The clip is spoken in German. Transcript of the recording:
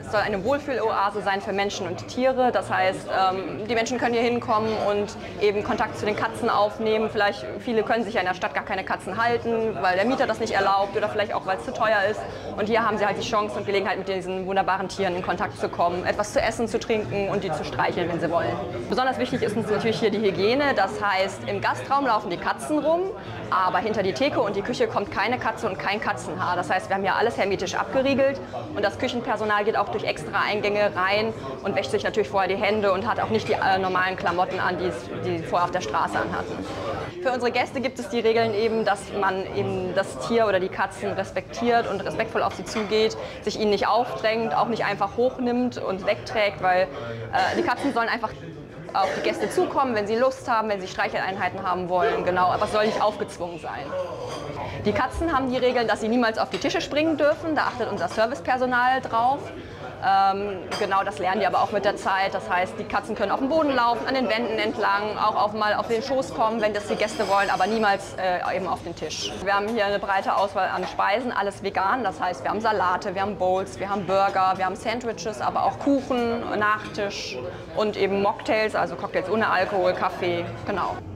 soll eine Wohlfühloase sein für Menschen und Tiere. Das heißt, die Menschen können hier hinkommen und eben Kontakt zu den Katzen aufnehmen. Vielleicht viele können sich ja in der Stadt gar keine Katzen halten, weil der Mieter das nicht erlaubt oder vielleicht auch, weil es zu teuer ist. Und hier haben sie halt die Chance und Gelegenheit, mit diesen wunderbaren Tieren in Kontakt zu kommen, etwas zu essen, zu trinken und die zu streicheln, wenn sie wollen. Besonders wichtig ist uns natürlich hier die Hygiene. Das heißt, im Gastraum laufen die Katzen rum, aber hinter die Theke und die Küche kommt keine Katze und kein Katzenhaar. Das heißt, wir haben hier alles hermetisch abgeriegelt und das Küchenpersonal geht auch durch extra Eingänge rein und wäscht sich natürlich vorher die Hände und hat auch nicht die normalen Klamotten an, die sie vorher auf der Straße anhatten. Für unsere Gäste gibt es die Regeln eben, dass man eben das Tier oder die Katzen respektiert und respektvoll auf sie zugeht, sich ihnen nicht aufdrängt, auch nicht einfach hochnimmt und wegträgt, weil die Katzen sollen einfach auf die Gäste zukommen, wenn sie Lust haben, wenn sie Streicheleinheiten haben wollen, genau, aber es soll nicht aufgezwungen sein. Die Katzen haben die Regeln, dass sie niemals auf die Tische springen dürfen, da achtet unser Servicepersonal drauf. Genau, das lernen die aber auch mit der Zeit. Das heißt, die Katzen können auf dem Boden laufen, an den Wänden entlang, auch mal auf den Schoß kommen, wenn das die Gäste wollen, aber niemals eben auf den Tisch. Wir haben hier eine breite Auswahl an Speisen, alles vegan. Das heißt, wir haben Salate, wir haben Bowls, wir haben Burger, wir haben Sandwiches, aber auch Kuchen, Nachtisch und eben Mocktails, also Cocktails ohne Alkohol, Kaffee, genau.